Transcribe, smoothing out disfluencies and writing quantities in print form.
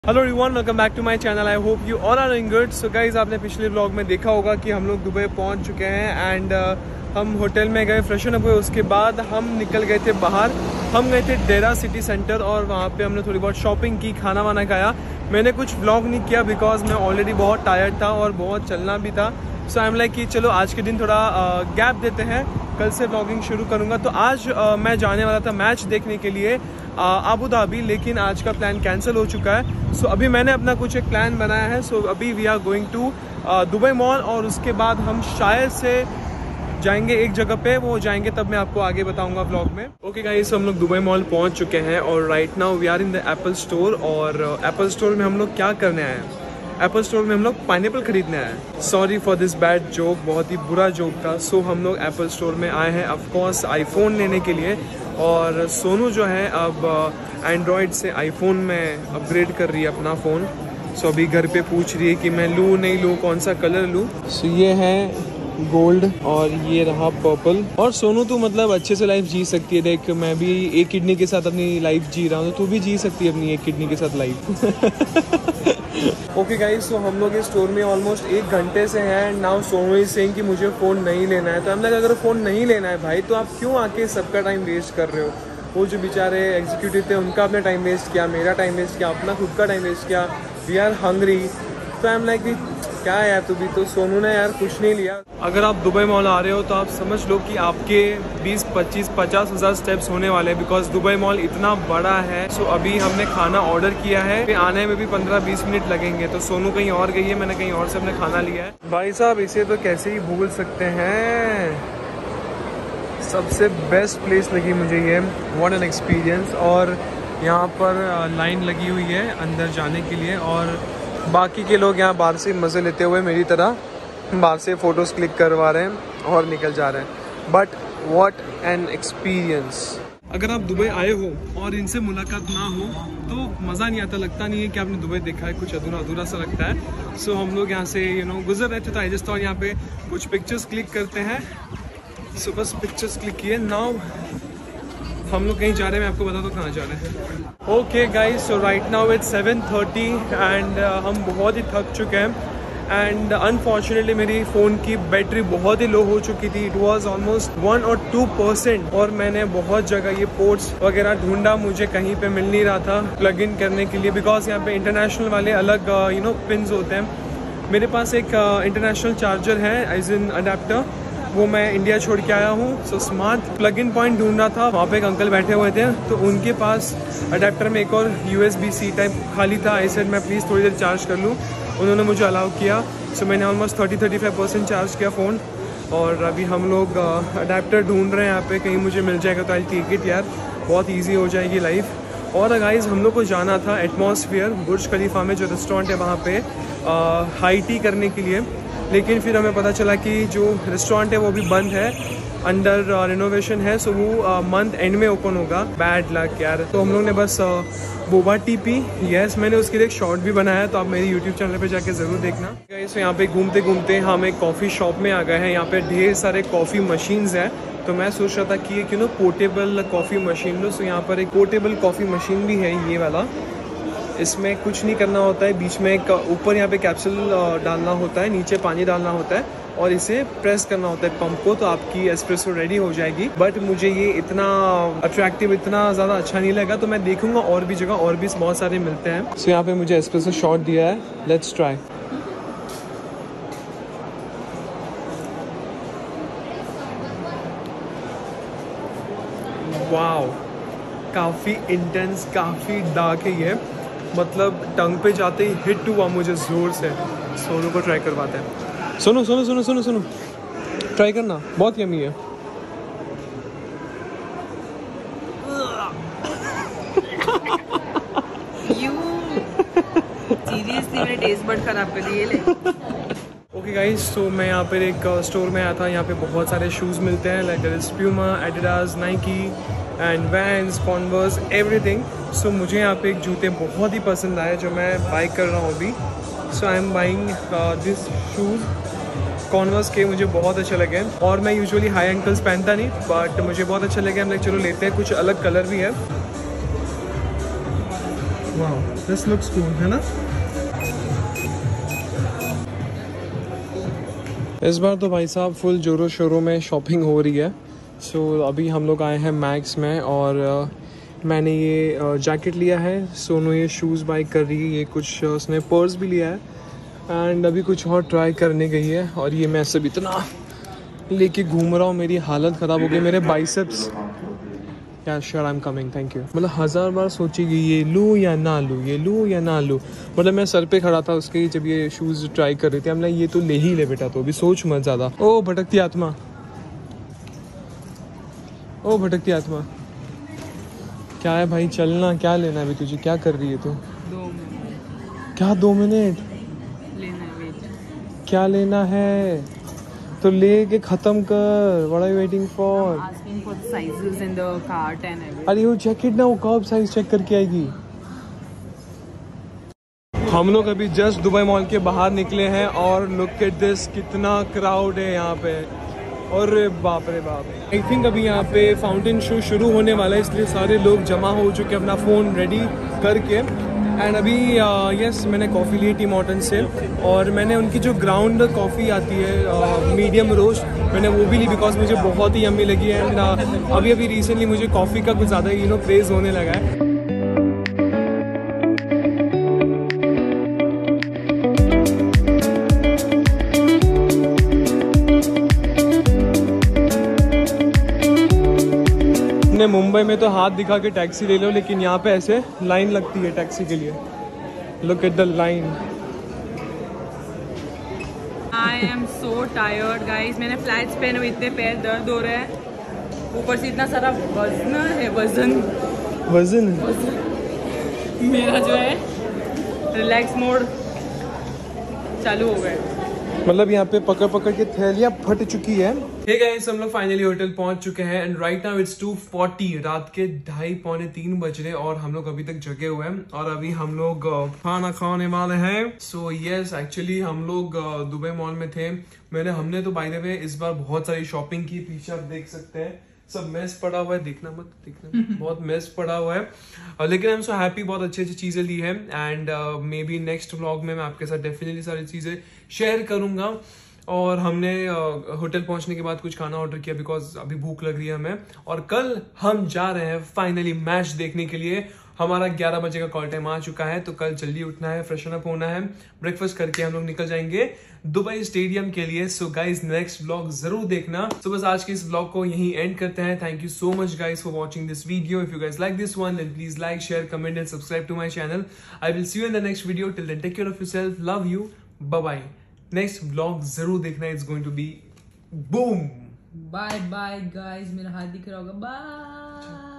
Hello everyone, welcome back to my channel. I hope you all are doing good. So guys, आपने पिछले vlog में देखा होगा कि हम लोग दुबई पहुंच चुके हैं एंड हम होटल में गए, फ्रेशन अप हुए। उसके बाद हम निकल गए थे बाहर। हम गए थे डेरा सिटी सेंटर और वहाँ पे हमने थोड़ी बहुत शॉपिंग की, खाना वाना खाया। मैंने कुछ व्लॉग नहीं किया बिकॉज मैं ऑलरेडी बहुत टायर्ड था और बहुत चलना भी था। सो आई एम लाइक कि चलो आज के दिन थोड़ा गैप देते हैं, कल से व्लॉगिंग शुरू करूँगा। तो आज मैं जाने वाला था मैच देखने के लिए अबू धाबी, लेकिन आज का प्लान कैंसिल हो चुका है। सो अभी मैंने अपना कुछ एक प्लान बनाया है। सो अभी we are going to Dubai mall और उसके बाद हम शायद से जाएंगे एक जगह पे, वो जाएंगे तब मैं आपको आगे बताऊंगा व्लॉग में। ओके गाइस, हम लोग दुबई मॉल पहुंच चुके हैं और right now we are in the Apple store. और एप्पल स्टोर में हम लोग क्या करने आए हैं? एप्पल स्टोर में हम लोग पाइनएप्पल खरीदने आए हैं। Sorry for this bad joke, बहुत ही बुरा जोक था। सो हम लोग एप्पल स्टोर में आए हैं ऑफकोर्स आईफोन लेने के लिए। और सोनू जो है अब एंड्रॉयड से आईफोन में अपग्रेड कर रही है अपना फ़ोन। सो अभी घर पे पूछ रही है कि मैं लूँ नहीं लूँ, कौन सा कलर लूँ। सो ये है गोल्ड और ये रहा पर्पल। और सोनू तू मतलब अच्छे से लाइफ जी सकती है। देख, मैं भी एक किडनी के साथ अपनी लाइफ जी रहा हूँ, तो तू भी जी सकती है अपनी एक किडनी के साथ लाइफ। ओके गाइस, तो हम लोग इस स्टोर में ऑलमोस्ट 1 घंटे से हैं and now Sonu is saying कि मुझे फ़ोन नहीं लेना है। तो हम लोग, अगर फ़ोन नहीं लेना है भाई, तो आप क्यों आके सबका टाइम वेस्ट कर रहे हो? वो जो बेचारे एग्जीक्यूटिव थे उनका आपने टाइम वेस्ट किया, मेरा टाइम वेस्ट किया, अपना खुद का टाइम वेस्ट किया। We are hungry. तो आई एम लाइक कि क्या है यार, तू भी तो। सोनू ने यार कुछ नहीं लिया। अगर आप दुबई मॉल आ रहे हो तो आप समझ लो कि आपके 20, 25, 50 हज़ार स्टेप्स होने वाले हैं बिकॉज दुबई मॉल इतना बड़ा है। सो अभी हमने खाना ऑर्डर किया है, फिर आने में भी 15-20 मिनट लगेंगे। तो सोनू कहीं और गई है, मैंने कहीं और से अपने खाना लिया है। भाई साहब, इसे तो कैसे ही भूल सकते हैं। सबसे बेस्ट प्लेस लगी मुझे ये, व्हाट एन एक्सपीरियंस। और यहाँ पर लाइन लगी हुई है अंदर जाने के लिए और बाकी के लोग यहाँ बाहर से मज़े लेते हुए मेरी तरह बाहर से फ़ोटोज़ क्लिक करवा रहे हैं और निकल जा रहे हैं। But what an experience. अगर आप दुबई आए हो और इनसे मुलाकात ना हो तो मज़ा नहीं आता, लगता नहीं है कि आपने दुबई देखा है, कुछ अधूरा अधूरा सा लगता है। सो हम लोग यहाँ से गुजर रहे थे तो आई जस्ट थॉट यहाँ पे कुछ पिक्चर्स क्लिक करते हैं। सो बस पिक्चर्स क्लिक किए। नाउ हम लोग कहीं जा रहे हैं, मैं आपको बता दो कहाँ जा रहे हैं। Okay guys, so right now it's 7:30 and हम बहुत ही थक चुके हैं एंड अनफॉर्चुनेटली मेरी फ़ोन की बैटरी बहुत ही लो हो चुकी थी। इट वाज ऑलमोस्ट 1 और 2%। और मैंने बहुत जगह ये पोर्ट्स वगैरह ढूंढा, मुझे कहीं पे मिल नहीं रहा था प्लग इन करने के लिए बिकॉज यहाँ पे इंटरनेशनल वाले अलग पिन्स होते हैं। मेरे पास एक इंटरनेशनल चार्जर है एज इन अडेप्टर, वो मैं इंडिया छोड़ के आया हूँ। So smart plug in point ढूंढना था। वहाँ पे एक अंकल बैठे हुए थे तो उनके पास अडेप्टर में एक और USB-C टाइप खाली था। आई सेड मैं प्लीज़ थोड़ी देर चार्ज कर लूँ। उन्होंने मुझे अलाउ किया। सो मैंने ऑलमोस्ट 30-35% चार्ज किया फ़ोन और अभी हम लोग अडेप्टर ढूंढ रहे हैं यहाँ पे। कहीं मुझे मिल जाएगा तो आई टेक इट यार, बहुत ईजी हो जाएगी लाइफ। और गाइस, हम लोग को जाना था एटमॉस्फेयर बुर्ज खलीफा में, जो रेस्टोरेंट है वहाँ पे हाई टी करने के लिए। लेकिन फिर हमें पता चला कि जो रेस्टोरेंट है वो भी बंद है, अंडर रिनोवेशन है। सो वो मंथ एंड में ओपन होगा। बैड लक यार। तो हम लोग ने बस बोबा टी पी। यस, मैंने उसके लिए एक शॉर्ट भी बनाया, तो आप मेरे यूट्यूब चैनल पे जाके ज़रूर देखना। तो यहाँ पे घूमते घूमते हम एक कॉफ़ी शॉप में आ गए हैं। यहाँ पे ढेर सारे कॉफ़ी मशीन्स हैं। तो मैं सोच रहा था कि एक पोर्टेबल कॉफ़ी मशीन लो। सो यहाँ पर एक पोर्टेबल कॉफ़ी मशीन भी है, ये वाला। इसमें कुछ नहीं करना होता है, बीच में एक ऊपर यहाँ पे कैप्सूल डालना होता है, नीचे पानी डालना होता है और इसे प्रेस करना होता है पंप को, तो आपकी एस्प्रेसो रेडी हो जाएगी। बट मुझे ये इतना अट्रैक्टिव, इतना ज़्यादा अच्छा नहीं लगा, तो मैं देखूंगा और भी जगह और भी बहुत सारे मिलते हैं। सो यहाँ पे मुझे एस्प्रेसो शॉट दिया है, लेट्स ट्राई। वाओ, काफ़ी इंटेंस, काफ़ी डार्क है ये, मतलब टंग पे जाते ही हिट हुआ मुझे ज़ोर से। सोनू को ट्राई करवाते हैं। सोनू सोनू सोनू सोनू सोनू ट्राई करना, बहुत यम्मी है। सीरियसली मेरे टेस्ट बड खराब कर दिए। ओके गाइस, तो मैं यहाँ पर एक स्टोर में आया था। यहाँ पे बहुत सारे शूज़ मिलते हैं, like Puma, Adidas, Nike and Vans, Converse, everything. So मुझे यहाँ पे एक जूते बहुत ही पसंद आए जो मैं बाई कर रहा हूँ अभी। So I am buying this shoes. Converse के मुझे बहुत अच्छे लगे और मैं यूजुअली हाई एंकल्स पहनता नहीं, बट मुझे बहुत अच्छा लगे। हम लोग चलो लेते हैं, कुछ अलग कलर भी है। वाओ दिस लुक्स कूल, है ना? इस बार तो भाई साहब फुल जोरों शोरों में शॉपिंग हो रही है। सो अभी हम लोग आए हैं मैक्स में और मैंने ये जैकेट लिया है, सोनू ये शूज़ बाई कर रही है, ये कुछ उसने पर्स भी लिया है एंड अभी कुछ और ट्राई करने गई है। और ये मैं सब इतना लेके घूम रहा हूँ, मेरी हालत ख़राब हो गई, मेरे biceps. Yeah sure I am coming, thank you. मतलब 1000 बार सोची गई ये लूँ या ना लूँ, ये लूँ या ना लूँ। मतलब मैं सर पे खड़ा था उसके जब ये शूज़ ट्राई कर रही थी, हमने ये तो ले ही ले बेटा, तो अभी सोच मत ज़्यादा। ओ भटकती आत्मा, ओ भटकती आत्मा, क्या है भाई? चलना, क्या लेना है अभी तुझे? क्या कर रही है तू? 2 मिनट। क्या 2 मिनट? लेना है, वेट। क्या लेना है तो ले के खत्म कर। What are you waiting for? Asking for the sizes in the cart and everything. अरे वो जैकेट ना, वो कब साइज चेक करके आएगी। हम लोग अभी जस्ट दुबई मॉल के बाहर निकले हैं और लुक एट दिस, कितना क्राउड है यहाँ पे। और बाप रे बाप, आई थिंक अभी यहाँ पे फाउंटेन शो शुरू होने वाला है, इसलिए सारे लोग जमा हो चुके अपना फ़ोन रेडी करके। एंड अभी यस मैंने कॉफ़ी ली टीम हॉर्टन से और मैंने उनकी जो ग्राउंड कॉफ़ी आती है मीडियम रोस्ट, मैंने वो भी ली बिकॉज मुझे बहुत ही यम्मी लगी है। एंड अभी रिसेंटली मुझे कॉफ़ी का कुछ ज़्यादा क्रेज़ होने लगा है। मुंबई में तो हाथ दिखा के टैक्सी ले लो, लेकिन यहाँ पे ऐसे लाइन लगती है टैक्सी के लिए। Look at the line. I am so tired guys. मैंने फ्लैट्स पहने हुए, इतने पैर दर्द हो रहे हैं, ऊपर से इतना सारा वजन है। वजन मेरा जो है रिलैक्स मोड चालू हो गया। मतलब यहाँ पे पकड़ पकड़ के थैलियाँ फट चुकी है। हे गाइस, हम लोग फाइनली होटल पहुंच चुके हैं एंड राइट नाउ इट्स 2:40, रात के 2:30 पौने 3 बज रहे और हम लोग अभी तक जगे हुए हैं और अभी हम लोग खाना खाने वाले हैं। सो यस, एक्चुअली हम लोग दुबई मॉल में थे। हमने तो बाय द वे इस बार बहुत सारी शॉपिंग की, पीछे आप देख सकते हैं सब मेस पड़ा हुआ है, देखना बहुत मेस पड़ा हुआ है। लेकिन आई एम सो हैप्पी, बहुत अच्छी अच्छी चीजें ली है and maybe next vlog में मैं आपके साथ डेफिनेटली सारी चीजें शेयर करूंगा। और हमने होटल पहुंचने के बाद कुछ खाना ऑर्डर किया बिकॉज अभी भूख लग रही है हमें। और कल हम जा रहे हैं फाइनली मैच देखने के लिए। हमारा 11 बजे का कॉल टाइम आ चुका है, तो कल जल्दी उठना है, फ्रेशन अप होना है, ब्रेकफास्ट करके हम लोग निकल जाएंगे दुबई स्टेडियम के लिए। सो गाइज नेक्स्ट व्लॉग जरूर देखना। सो बस आज के इस व्लॉग को यहीं एंड करते हैं। Thank you so much guys for watching this video. If you guys like this one then please like, share, comment and subscribe to my channel. I will see you in the next video. Till then take care of yourself, love you, bye bye. Next vlog जरूर देखना, it's going to be boom. Bye bye guys, मेरा हाथ दिख रहा होगा, bye.